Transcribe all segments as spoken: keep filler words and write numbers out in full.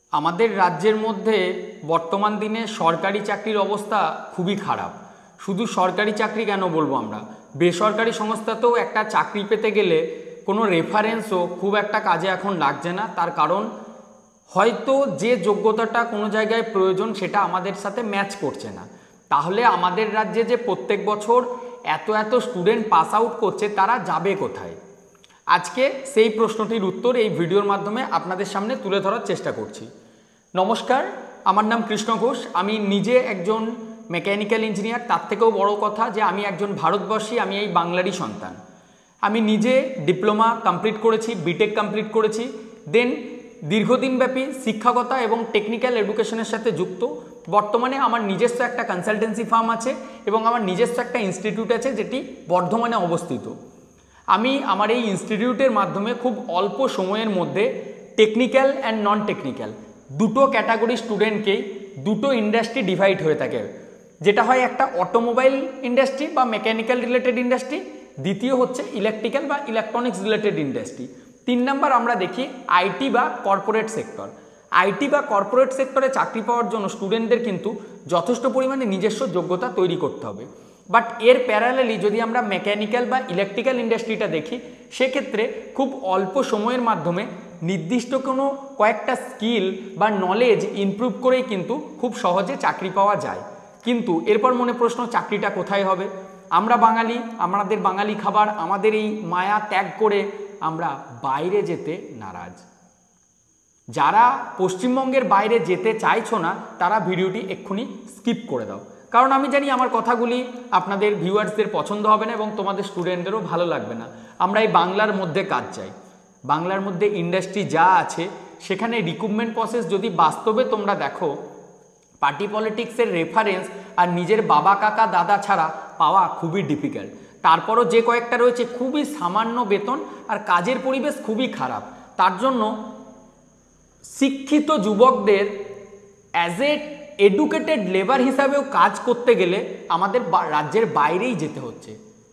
আমাদের রাজ্যের মধ্যে বর্তমান দিনে সরকারি চাকরির অবস্থা খুবই খারাপ। শুধু সরকারি চাকরি কেন বলবো, আমরা বেসরকারি সংস্থাতেও একটা চাকরি পেতে গেলে কোনো রেফারেন্সও খুব একটা কাজে এখন লাগছে না। তার কারণ হয়তো যে যোগ্যতাটা কোনো জায়গায় প্রয়োজন সেটা আমাদের সাথে ম্যাচ করছে না। তাহলে আমাদের রাজ্যে যে প্রত্যেক বছর এত এত স্টুডেন্ট পাস আউট করছে, তারা যাবে কোথায়? আজকে সেই প্রশ্নটির উত্তর এই ভিডিওর মাধ্যমে আপনাদের সামনে তুলে ধরার চেষ্টা করছি। নমস্কার, আমার নাম কৃষ্ণ ঘোষ। আমি নিজে একজন মেকানিক্যাল ইঞ্জিনিয়ার। তার থেকেও বড় কথা যে আমি একজন ভারতবর্ষী, আমি এই বাংলারই সন্তান। আমি নিজে ডিপ্লোমা কমপ্লিট করেছি, বিটেক কমপ্লিট করেছি, দেন দীর্ঘদিনব্যাপী শিক্ষকতা এবং টেকনিক্যাল এডুকেশনের সাথে যুক্ত। বর্তমানে আমার নিজস্ব একটা কনসালটেন্সি ফার্ম আছে এবং আমার নিজস্ব একটা ইনস্টিটিউট আছে যেটি বর্ধমানে অবস্থিত। আমি আমার এই ইনস্টিটিউটের মাধ্যমে খুব অল্প সময়ের মধ্যে টেকনিক্যাল অ্যান্ড নন টেকনিক্যাল দুটো ক্যাটাগরি স্টুডেন্টকেই দুটো ইন্ডাস্ট্রি ডিভাইড হয়ে থাকে, যেটা হয় একটা অটোমোবাইল ইন্ডাস্ট্রি বা মেকানিক্যাল রিলেটেড ইন্ডাস্ট্রি, দ্বিতীয় হচ্ছে ইলেকট্রিক্যাল বা ইলেকট্রনিক্স রিলেটেড ইন্ডাস্ট্রি, তিন নাম্বার আমরা দেখি আইটি বা কর্পোরেট সেক্টর। আইটি বা কর্পোরেট সেক্টরে চাকরি পাওয়ার জন্য স্টুডেন্টদের কিন্তু যথেষ্ট পরিমাণে নিজস্ব যোগ্যতা তৈরি করতে হবে। বাট এর প্যারালালি যদি আমরা মেকানিক্যাল বা ইলেকট্রিক্যাল ইন্ডাস্ট্রিটা দেখি, সেক্ষেত্রে খুব অল্প সময়ের মাধ্যমে নির্দিষ্ট কোনো কয়েকটা স্কিল বা নলেজ ইমপ্রুভ করেই কিন্তু খুব সহজে চাকরি পাওয়া যায়। কিন্তু এরপর মনে প্রশ্ন, চাকরিটা কোথায় হবে? আমরা বাঙালি, আমাদের বাঙালি খাবার, আমাদের এই মায়া ত্যাগ করে আমরা বাইরে যেতে নারাজ। যারা পশ্চিমবঙ্গের বাইরে যেতে চাইছো না, তারা ভিডিওটি এক্ষুনি স্কিপ করে দাও, কারণ আমি জানি আমার কথাগুলি আপনাদের ভিউয়ার্সদের পছন্দ হবে না এবং তোমাদের স্টুডেন্টদেরও ভালো লাগবে না। আমরা এই বাংলার মধ্যে কাজ চাই। বাংলার মধ্যে ইন্ডাস্ট্রি যা আছে সেখানে রিক্রুটমেন্ট প্রসেস যদি বাস্তবে তোমরা দেখো, পার্টি পলিটিক্সের রেফারেন্স আর নিজের বাবা কাকা দাদা ছাড়া পাওয়া খুবই ডিফিকাল্ট। তারপরও যে কয়েকটা রয়েছে খুবই সামান্য বেতন আর কাজের পরিবেশ খুবই খারাপ। তার জন্য শিক্ষিত যুবকদের অ্যাজ এ এডুকেটেড লেবার হিসাবেও কাজ করতে গেলে আমাদের রাজ্যের বাইরেই যেতে হচ্ছে।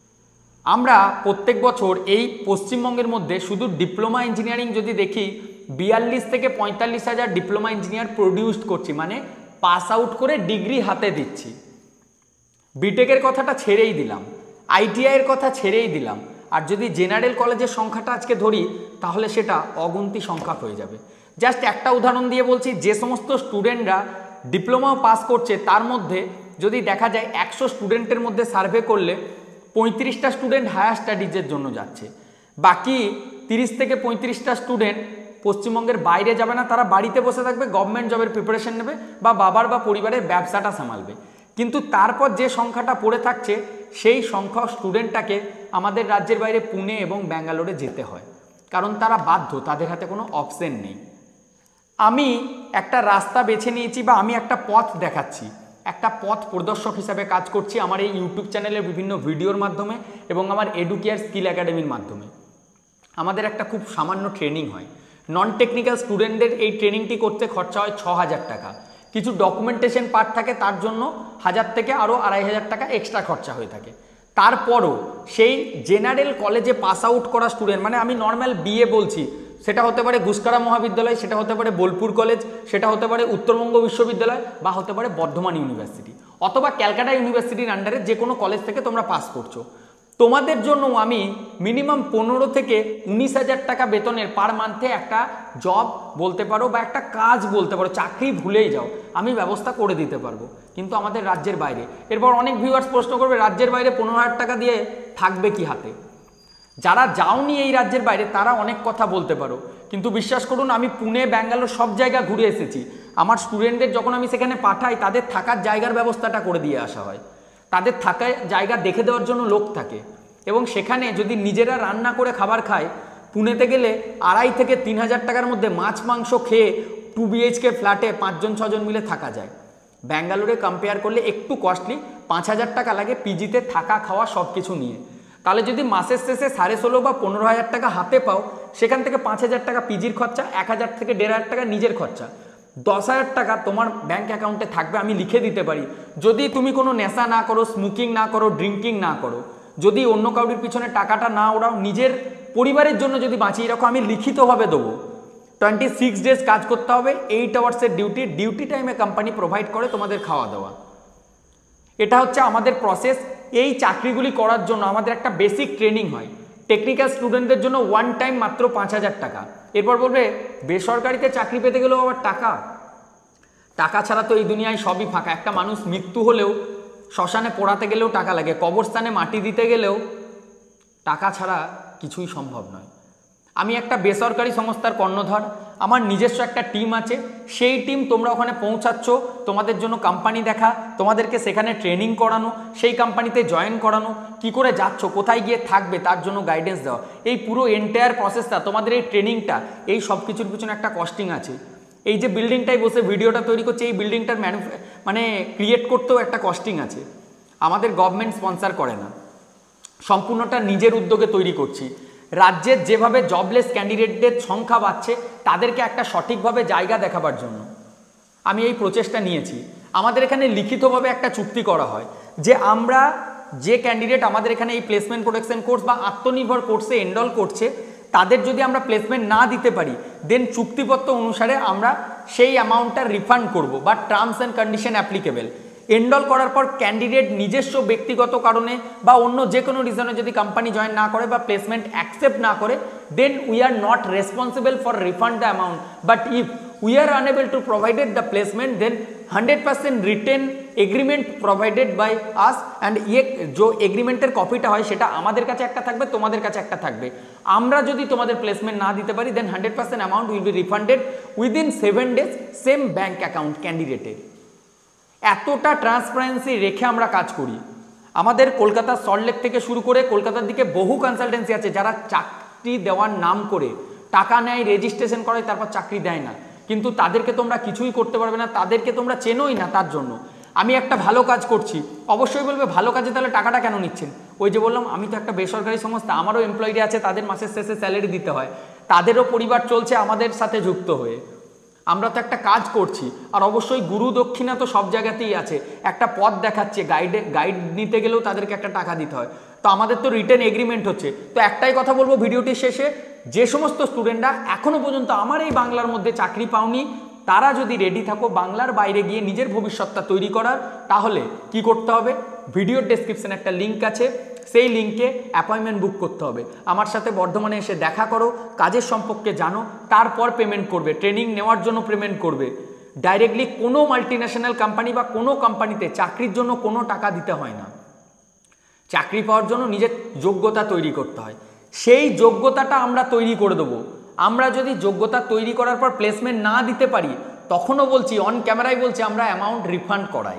আমরা প্রত্যেক বছর এই পশ্চিমবঙ্গের মধ্যে শুধু ডিপ্লোমা ইঞ্জিনিয়ারিং যদি দেখি, বিয়াল্লিশ থেকে পঁয়তাল্লিশ হাজার ডিপ্লোমা ইঞ্জিনিয়ার প্রডিউসড করছি, মানে পাস আউট করে ডিগ্রি হাতে দিচ্ছি। বিটেকের কথাটা ছেড়েই দিলাম, আইটিআইয়ের কথা ছেড়েই দিলাম, আর যদি জেনারেল কলেজের সংখ্যাটা আজকে ধরি তাহলে সেটা অগুন্তি সংখ্যা হয়ে যাবে। জাস্ট একটা উদাহরণ দিয়ে বলছি, যে সমস্ত স্টুডেন্টরা ডিপ্লোমা পাস করছে তার মধ্যে যদি দেখা যায় একশো স্টুডেন্টের মধ্যে সার্ভে করলে পঁয়ত্রিশটা স্টুডেন্ট হায়ার স্টাডিজের জন্য যাচ্ছে, বাকি তিরিশ থেকে পঁয়ত্রিশটা স্টুডেন্ট পশ্চিমবঙ্গের বাইরে যাবে না, তারা বাড়িতে বসে থাকবে, গভর্নমেন্ট জবের প্রিপারেশন নেবে বা বাবার বা পরিবারের ব্যবসাটা সামালবে। কিন্তু তারপর যে সংখ্যাটা পড়ে থাকছে সেই সংখ্যক স্টুডেন্টটাকে আমাদের রাজ্যের বাইরে পুনে এবং ব্যাঙ্গালোরে যেতে হয়, কারণ তারা বাধ্য, তাদের হাতে কোনো অপশন নেই। আমি একটা রাস্তা বেছে নিয়েছি বা আমি একটা পথ দেখাচ্ছি, একটা পথ প্রদর্শক হিসাবে কাজ করছি আমার এই ইউটিউব চ্যানেলের বিভিন্ন ভিডিওর মাধ্যমে এবং আমার এডুকেয়ার স্কিল একাডেমির মাধ্যমে। আমাদের একটা খুব সামান্য ট্রেনিং হয়, নন টেকনিক্যাল স্টুডেন্টদের এই ট্রেনিংটি করতে খরচা হয় ছ হাজার টাকা। কিছু ডকুমেন্টেশন পার্ট থাকে, তার জন্য হাজার থেকে আরও আড়াই হাজার টাকা এক্সট্রা খরচা হয়ে থাকে। তারপরও সেই জেনারেল কলেজে পাস আউট করা স্টুডেন্ট, মানে আমি নর্মাল বিএ বলছি, সেটা হতে পারে গুসকারা মহাবিদ্যালয়, সেটা হতে পারে বোলপুর কলেজ, সেটা হতে পারে উত্তরবঙ্গ বিশ্ববিদ্যালয় বা হতে পারে বর্ধমান ইউনিভার্সিটি অথবা ক্যালকাটা ইউনিভার্সিটির আন্ডারে যে কোনো কলেজ থেকে তোমরা পাস করছো। তোমাদের জন্য আমি মিনিমাম পনেরো থেকে উনিশ হাজার টাকা বেতনের পার মান্থে একটা জব বলতে পারো বা একটা কাজ বলতে পারো, চাকরি ভুলেই যাও, আমি ব্যবস্থা করে দিতে পারবো, কিন্তু আমাদের রাজ্যের বাইরে। এরপর অনেক ভিউয়ার্স প্রশ্ন করবে, রাজ্যের বাইরে পনেরো হাজার টাকা দিয়ে থাকবে কি হাতে? যারা যাওনি এই রাজ্যের বাইরে তারা অনেক কথা বলতে পারো, কিন্তু বিশ্বাস করুন আমি পুনে ব্যাঙ্গালোর সব জায়গা ঘুরে এসেছি। আমার স্টুডেন্টদের যখন আমি সেখানে পাঠাই, তাদের থাকার জায়গার ব্যবস্থাটা করে দিয়ে আসা হয়, তাদের থাকার জায়গা দেখে দেওয়ার জন্য লোক থাকে, এবং সেখানে যদি নিজেরা রান্না করে খাবার খায়, পুনেতে গেলে আড়াই থেকে তিন হাজার টাকার মধ্যে মাছ মাংস খেয়ে টু বিএইচকে ফ্ল্যাটে পাঁচজন ছজন মিলে থাকা যায়। ব্যাঙ্গালোরে কম্পেয়ার করলে একটু কস্টলি, পাঁচ হাজার টাকা লাগে পিজিতে থাকা খাওয়া সব কিছু নিয়ে। তাহলে যদি মাসের শেষে সাড়ে ষোলো বা পনেরো হাজার টাকা হাতে পাও, সেখান থেকে পাঁচ হাজার টাকা পিজির খরচা, এক হাজার থেকে দেড় হাজার টাকা নিজের খরচা, দশ হাজার টাকা তোমার ব্যাঙ্ক অ্যাকাউন্টে থাকবে। আমি লিখে দিতে পারি, যদি তুমি কোনো নেশা না করো, স্মোকিং না করো, ড্রিঙ্কিং না করো, যদি অন্য কাউরির পিছনে টাকাটা না ওড়াও, নিজের পরিবারের জন্য যদি বাঁচিয়ে রাখো, আমি লিখিতভাবে দেবো টোয়েন্টি সিক্স ডেজ কাজ করতে হবে, এইট আওয়ার্সের ডিউটি, ডিউটি টাইমে কোম্পানি প্রোভাইড করে তোমাদের খাওয়া দাওয়া। এটা হচ্ছে আমাদের প্রসেস। এই চাকরিগুলি করার জন্য আমাদের একটা বেসিক ট্রেনিং হয়। টেকনিক্যাল স্টুডেন্টদের জন্য ওয়ান টাইম মাত্র পাঁচ হাজার টাকা। এরপর বলবে বেসরকারিতে চাকরি পেতে গেলেও আবার টাকা, টাকা ছাড়া তো এই দুনিয়ায় সবই ফাঁকা। একটা মানুষ মৃত্যু হলেও, শ্মশানে পোড়াতে গেলেও টাকা লাগে, কবরস্থানে মাটি দিতে গেলেও টাকা ছাড়া কিছুই সম্ভব নয়। আমি একটা বেসরকারি সংস্থার কর্ণধার, আমার নিজস্ব একটা টিম আছে, সেই টিম তোমরা ওখানে পৌঁছাচ্ছ, তোমাদের জন্য কোম্পানি দেখা, তোমাদেরকে সেখানে ট্রেনিং করানো, সেই কোম্পানিতে জয়েন করানো, কি করে যাচ্ছ, কোথায় গিয়ে থাকবে তার জন্য গাইডেন্স দেওয়া, এই পুরো এন্টায়ার প্রসেসটা, তোমাদের এই ট্রেনিংটা, এই সব কিছুর পিছনে একটা কস্টিং আছে। এই যে বিল্ডিংটাই বসে ভিডিওটা তৈরি করছে, এই বিল্ডিংটার ম্যানু মানে ক্রিয়েট করতেও একটা কস্টিং আছে। আমাদের গভর্নমেন্ট স্পন্সর করে না, সম্পূর্ণটা নিজের উদ্যোগে তৈরি করছি। রাজ্যের যেভাবে জবলেস ক্যান্ডিডেটদের সংখ্যা বাড়ছে, তাদেরকে একটা সঠিকভাবে জায়গা দেখাবার জন্য আমি এই প্রচেষ্টা নিয়েছি। আমাদের এখানে লিখিতভাবে একটা চুক্তি করা হয় যে আমরা যে ক্যান্ডিডেট আমাদের এখানে এই প্লেসমেন্ট প্রোটেকশন কোর্স বা আত্মনির্ভর কোর্সে এনরোল করছে, তাদের যদি আমরা প্লেসমেন্ট না দিতে পারি, দেন চুক্তিপত্র অনুসারে আমরা সেই অ্যামাউন্টটা রিফান্ড করব, বা terms and condition applicable. Enrol করার পর ক্যান্ডিডেট নিজস্ব ব্যক্তিগত কারণে বা অন্য যে কোনো রিজনে যদি কোম্পানি জয়েন না করে বা প্লেসমেন্ট অ্যাকসেপ্ট না করে, then we are not responsible for refund the amount. But if we are unable to provided the placement, then hundred percent written agreement provided by us, and ইয়ে যে এগ্রিমেন্টের কপিটা হয় সেটা আমাদের কাছে একটা থাকবে, তোমাদের কাছে একটা থাকবে। আমরা যদি তোমাদের প্লেসমেন্ট না দিতে পারি, then hundred percent amount will be refunded within seven days same bank account ক্যান্ডিডেটের। এতটা ট্রান্সপারেন্সি রেখে আমরা কাজ করি। আমাদের কলকাতার সল্টলেক থেকে শুরু করে কলকাতার দিকে বহু কনসালটেন্সি আছে যারা চাকরি দেওয়ার নাম করে টাকা নেয়, রেজিস্ট্রেশন করে, তারপর চাকরি দেয় না। কিন্তু তাদেরকে তোমরা কিছুই করতে পারবে না, তাদেরকে তোমরা চেনোই না। তার জন্য আমি একটা ভালো কাজ করছি, অবশ্যই বলবে ভালো কাজে তাহলে টাকাটা কেন নিচ্ছেন? ওই যে বললাম, আমি তো একটা বেসরকারি সংস্থা, আমারও এমপ্লয়িরা আছে, তাদের মাসের শেষে স্যালারি দিতে হয়, তাদেরও পরিবার চলছে আমাদের সাথে যুক্ত হয়ে। আমরা তো একটা কাজ করছি। আর অবশ্যই গুরু দক্ষিণা তো সব জায়গাতেই আছে, একটা পথ দেখাচ্ছে, গাইডে গাইড নিতে গেলেও তাদেরকে একটা টাকা দিতে হয়। তো আমাদের তো রিটেন এগ্রিমেন্ট হচ্ছে। তো একটাই কথা বলবো ভিডিওটির শেষে, যে সমস্ত স্টুডেন্টরা এখনো পর্যন্ত আমার এই বাংলার মধ্যে চাকরি পাওনি, তারা যদি রেডি থাকো বাংলার বাইরে গিয়ে নিজের ভবিষ্যৎটা তৈরি করার, তাহলে কি করতে হবে? ভিডিওর ডেসক্রিপশনে একটা লিঙ্ক আছে, সেই লিঙ্কে অ্যাপয়েন্টমেন্ট বুক করতে হবে। আমার সাথে বর্ধমানে এসে দেখা করো, কাজের সম্পর্কে জানো, তারপর পেমেন্ট করবে। ট্রেনিং নেওয়ার জন্য পেমেন্ট করবে। ডাইরেক্টলি কোনো মাল্টিন্যাশনাল কোম্পানি বা কোনো কোম্পানিতে চাকরির জন্য কোনো টাকা দিতে হয় না। চাকরি পাওয়ার জন্য নিজের যোগ্যতা তৈরি করতে হয়। সেই যোগ্যতাটা আমরা তৈরি করে দেবো। আমরা যদি যোগ্যতা তৈরি করার পর প্লেসমেন্ট না দিতে পারি, তখনও বলছি, অন ক্যামেরায় বলছি, আমরা অ্যামাউন্ট রিফান্ড করাই।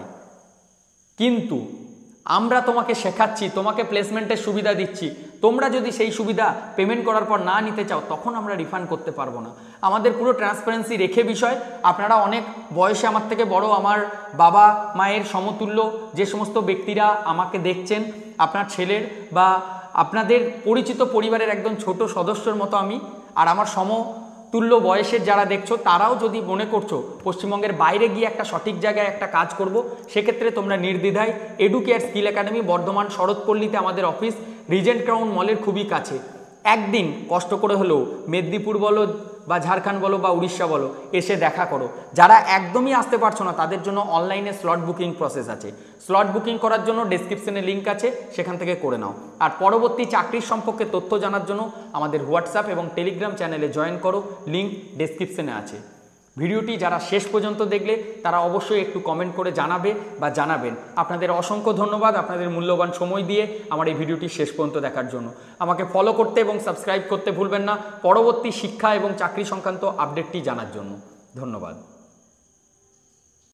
কিন্তু আমরা তোমাকে শেখাচ্ছি, তোমাকে প্লেসমেন্টের সুবিধা দিচ্ছি, তোমরা যদি সেই সুবিধা পেমেন্ট করার পর না নিতে চাও, তখন আমরা রিফান্ড করতে পারবো না। আমাদের পুরো ট্রান্সপারেন্সি রেখে বিষয়। আপনারা অনেক বয়সে আমার থেকে বড়, আমার বাবা মায়ের সমতুল্য যে সমস্ত ব্যক্তিরা আমাকে দেখছেন, আপনার ছেলের বা আপনাদের পরিচিত পরিবারের একদম ছোট সদস্যর মতো আমি, আর আমার সমতুল্য বয়সের যারা দেখছো, তারাও যদি মনে করছো পশ্চিমবঙ্গের বাইরে গিয়ে একটা সঠিক জায়গায় একটা কাজ করব, সেক্ষেত্রে তোমরা নির্দ্বিধায় এডুকেয়ার স্কিল একাডেমি, বর্ধমান শরৎপল্লীতে আমাদের অফিস, রিজেন্ট ক্রাউন মলের খুবই কাছে। একদিন কষ্ট করে হলেও মেদিনীপুর বলো বা ঝাড়খণ্ড বলো বা উড়িষ্যা বলো, এসে দেখা করো। যারা একদমই আসতে পারছো না, তাদের জন্য অনলাইনে স্লট বুকিং প্রসেস আছে। স্লট বুকিং করার জন্য ডেসক্রিপশনে লিঙ্ক আছে, সেখান থেকে করে নাও। আর পরবর্তী চাকরির সম্পর্কে তথ্য জানার জন্য আমাদের হোয়াটসঅ্যাপ এবং টেলিগ্রাম চ্যানেলে জয়েন করো, লিঙ্ক ডেসক্রিপশনে আছে। ভিডিওটি যারা শেষ পর্যন্ত দেখলে তারা অবশ্যই একটু কমেন্ট করে জানাবে বা জানাবেন। আপনাদের অসংখ্য ধন্যবাদ আপনাদের মূল্যবান সময় দিয়ে আমার এই ভিডিওটি শেষ পর্যন্ত দেখার জন্য। আমাকে ফলো করতে এবং সাবস্ক্রাইব করতে ভুলবেন না, পরবর্তী শিক্ষা এবং চাকরি সংক্রান্ত আপডেটটি জানার জন্য। ধন্যবাদ।